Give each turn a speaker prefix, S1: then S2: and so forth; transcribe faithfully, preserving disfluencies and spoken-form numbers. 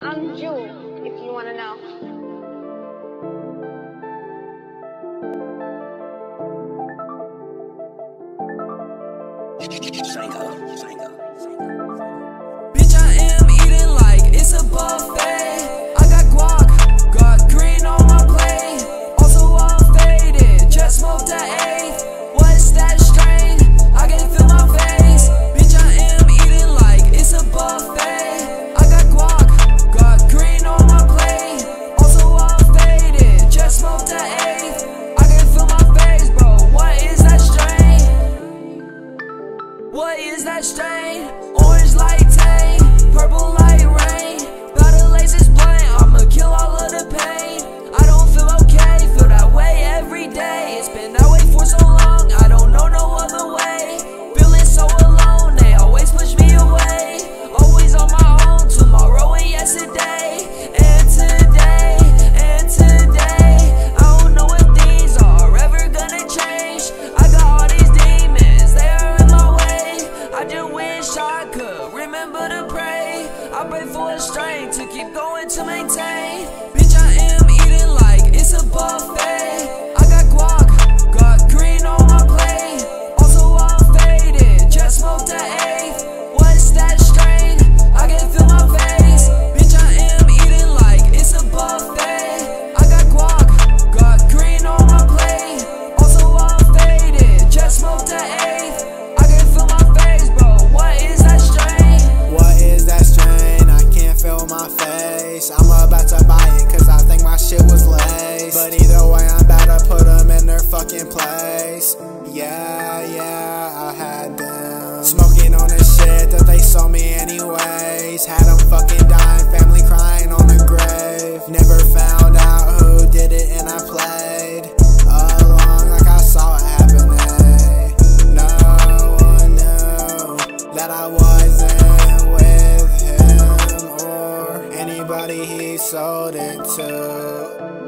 S1: I'm Jewel, if you want to know.
S2: Bitch, I am eating like it's a buffet. I got guac, got green on my plate. Also all faded, just smoked that eighth. What's that strain? I can feel my face. Bitch, I am eating like it's a buffet. I got guac, got green on my plate. Also all faded, just smoked that eighth. I can feel my face, bro. What is that strain? What is that strain? Orange like Tay, purple like rain. Battle laces blank, I'ma kill all of the pain. I don't feel okay, feel that way every day. It's been that way for so long, I don't know no other way. Feeling so alone, they always push me away. Always on my own, tomorrow and yesterday. And today, and today. I don't know if things are ever gonna change. I got all these demons, they are in my way. I just wish I could remember to pray. I pray for a strength to keep going to maintain. Bitch, I am eating like it's a buffet. I got guac, got green on my plate. Also all faded, just smoked that eighth. What's that strain? I can feel my face. Bitch, I am eating like it's a buffet. I got guac, got green on my plate. Also all faded, just smoked that eighth. I can feel my face, bro. What is that strain?
S3: What is that strain? I can't feel my face. I'm about to buy it cause I think my shit was laced. But either way, I'm about to put them in their fucking place. Yeah, yeah, I had them smoking on the shit that they sold me anyways. Had them fucking dying, family crying on the grave. Never found out who did it and I played along like I saw it happening. No one knew that I wasn't with him or anybody he sold it to.